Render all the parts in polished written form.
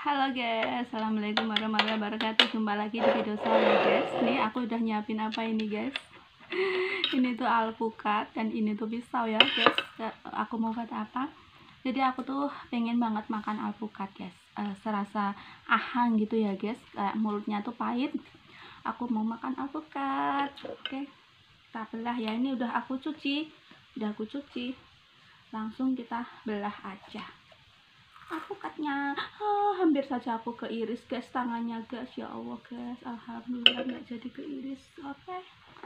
Halo guys, assalamualaikum warahmatullahi wabarakatuh. Jumpa lagi di video saya guys. Nih aku udah nyiapin apa ini guys. Ini tuh alpukat dan ini tuh pisau ya guys. Aku mau buat apa? Jadi aku tuh pengen banget makan alpukat guys. Serasa ahang gitu ya guys. Kayak mulutnya tuh pahit. Aku mau makan alpukat. Oke, kita belah ya. Ini udah aku cuci. Langsung kita belah aja alpukatnya. Hampir saja aku keiris guys tangannya guys, ya Allah guys, alhamdulillah nggak jadi keiris. Oke,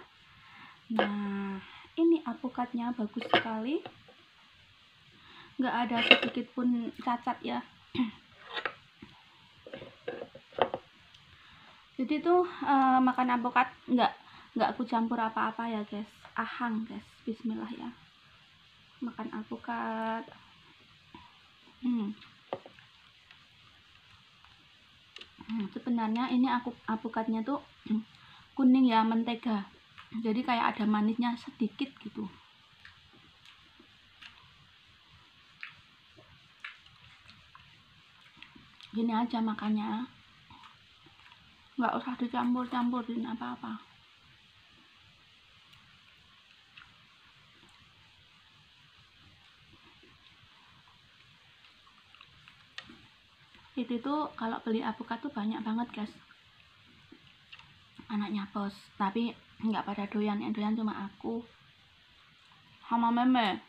nah ini alpukatnya bagus sekali, nggak ada sedikit pun cacat ya. Jadi tuh makan alpukat nggak aku campur apa-apa ya guys, ahang guys. Bismillah ya, makan alpukat. Sebenarnya ini alpukatnya tuh kuning ya, mentega, jadi kayak ada manisnya sedikit gitu. Gini aja makannya, nggak usah dicampur-campurin apa-apa. Itu tuh kalau beli alpukat tuh banyak banget guys, anaknya bos, tapi nggak pada doyan, yang doyan cuma aku sama meme.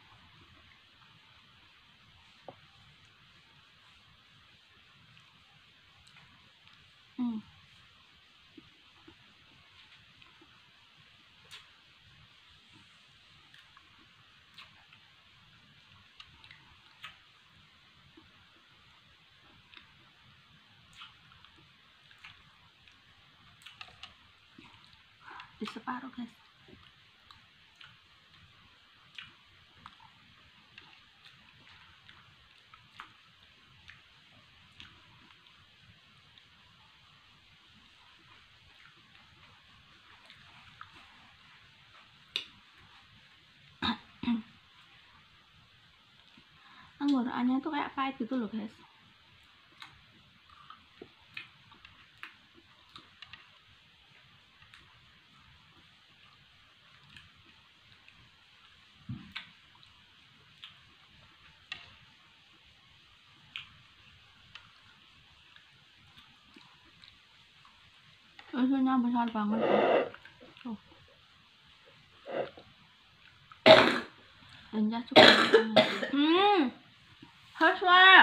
Di separuh guys. Tenggorokannya tuh kayak pahit gitu loh guys. Isinya besar banget tuh. Renyah cukup banget. Harus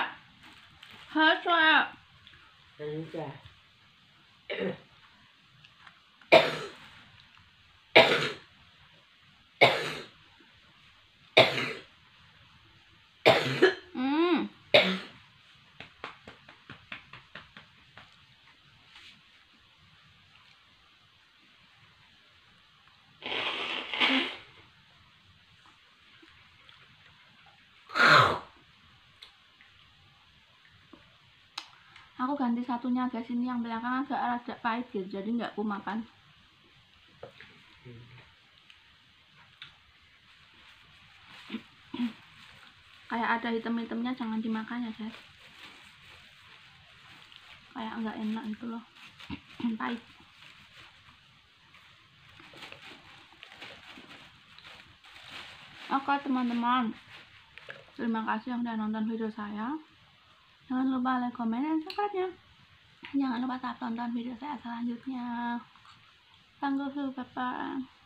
Aku ganti satunya guys, ini yang belakangan agak pahit gitu, jadi nggak aku makan. Kayak ada hitam-hitamnya, jangan dimakan ya guys, kayak nggak enak gitu loh. Pahit. Oke teman-teman, terima kasih yang udah nonton video saya. Jangan lupa like, komen, dan subscribe-nya. Jangan lupa tonton video saya selanjutnya. Tangguh, Bapak.